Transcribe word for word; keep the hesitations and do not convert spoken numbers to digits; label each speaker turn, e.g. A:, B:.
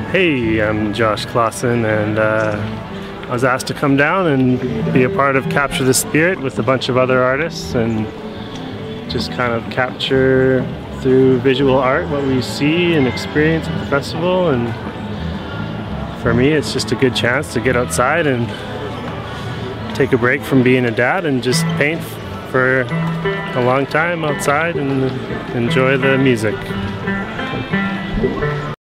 A: Hey, I'm Josh Klassen, and uh, I was asked to come down and be a part of Capture the Spirit with a bunch of other artists and just kind of capture through visual art what we see and experience at the festival. And for me, it's just a good chance to get outside and take a break from being a dad and just paint for a long time outside and enjoy the music.